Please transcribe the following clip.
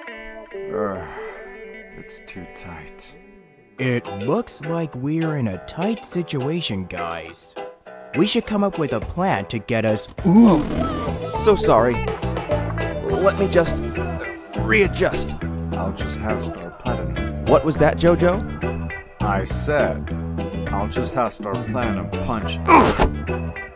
It's too tight. It looks like we're in a tight situation, guys. We should come up with a plan to get us— Ooh! So sorry. Let me just readjust. I'll just have Star Platinum. What was that, JoJo? I said, I'll just have Star Platinum punch.